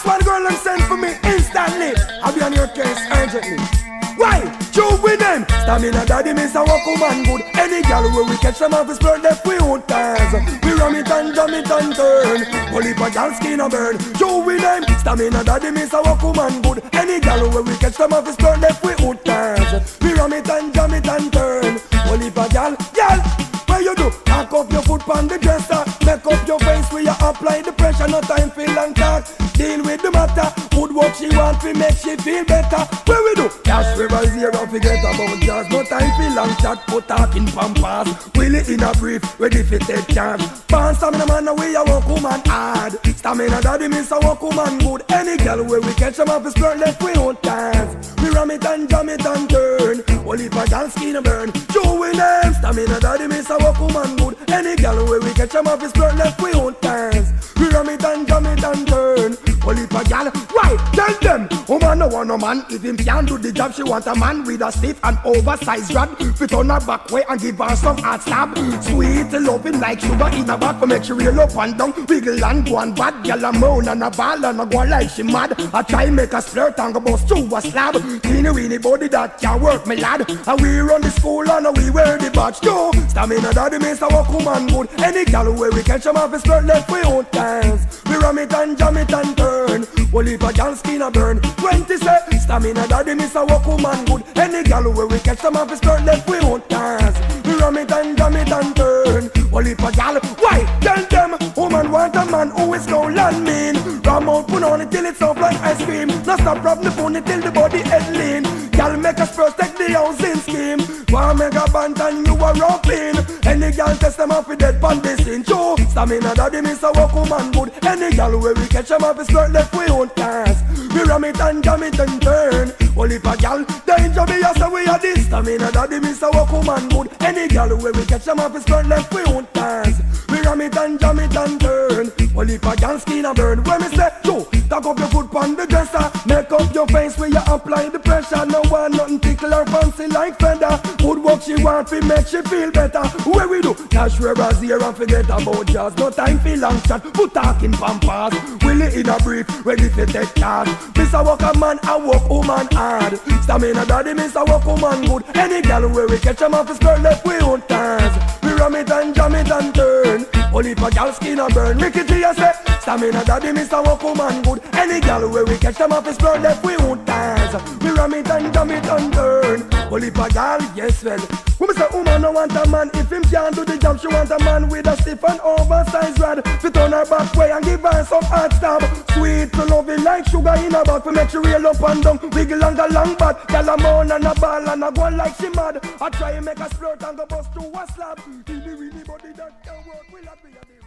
one girl and send for me instantly. I'll be on your case urgently. Why? You with them. Stamina daddy miss a walk woman good. Any girl where we catch them off his bird left we won't dance. We ram it and jam it and turn. Only for girl skin a burn. You with them. Stamina daddy miss a walk woman good. Any girl where we catch them off his bird left we won't dance. We ram it and jam it and turn. Only for girl. What you do? Cock up your foot on the dresser. Make up your face where you apply the pressure. No time for long talk. Deal with the matter. Good work she want to make she feel better. What we do? Cash river zero forget about jazz. No time for long chat. Put talk in pampas. Will it in a brief. Ready for take chance. Pan stamina man away a walk woman hard. Stamina daddy miss a walk woman good. Any girl where we catch them off his skirt left we won't dance. We ram it and jam it and turn. Only for girl skin a burn. You with them. Stamina daddy miss a walk woman good. Any girl where we catch them off his skirt left we won't dance. We ram it and jam it and turn. Only for girl. Why? Tell them. Woman no want no man. If him can't do the job, she want a man with a stiff and oversized rod. Fit on her back way and give her some hard stab. Sweet loving like sugar in a back. For make she real up and down. Wiggle and go and bad. Girl a moan and a ball and a go like she mad. I try make a flirt and go bust through a slab. Teeny weeny body that can work me lad. And we run the school and we wear the badge too. Stamina daddy miss a walk woman good. Any girl where we catch them off his skirt left we won't dance. We ram it and jam it and turn. Only for girl skin a burn. 20 say stamina daddy miss a walk woman good. Any girl where we catch them off his skirt left we won't dance. We ram it and jam it and turn. Only for girl. Why? Tell them. Woman want a man who is no land mean. Ram out put on it till it's soft like ice cream. No stop rub the pony till the body head lean. Girl make us first take the housing scheme. Want make a band and you a roughing. Any girl test them off with dead pan this scene. Show stamina daddy miss a walk woman good. Any girl where we catch them off his skirt left we won't dance. We ram it and jam it and turn. Only for girl danger me as we are this. Stamina daddy miss a walk woman good. Any girl where we catch them off his skirt left we won't dance. We ram it and jam it and turn. Only for girl skin a burn. When me say yo, tag up your foot on the dresser. Make up your face where you apply the pressure. No one nothing tickle her fancy like feather. Good work she want to make she feel better. Where we do? Cash river zero and forget about jazz. No time for long chat. Put talk in pampas. Will it in a brief. Ready to take charge. Miss a walk a man, a walk woman hard. Stamina daddy miss a walk woman good. Any girl where we catch them off his skirt left we won't dance. We ram it and jam it and turn. Only for girl skin a burn. Ricky G a say stamina daddy miss a walk woman good. Any girl where we catch them off his skirt left we won't dance. We ram it and jam it and turn. Only for girl, yes well. When me say woman no want a man, if him can't do the job, she want a man with a stiff and oversized rod. Fit on her back way and give her some hard stab. Sweet to loving like sugar in her back. We make she real up and down, wiggle and go long back. Girl a moan and a ball and a go like she mad. I try and make a flirt and go bust through a slab. Really body that can work, will not be a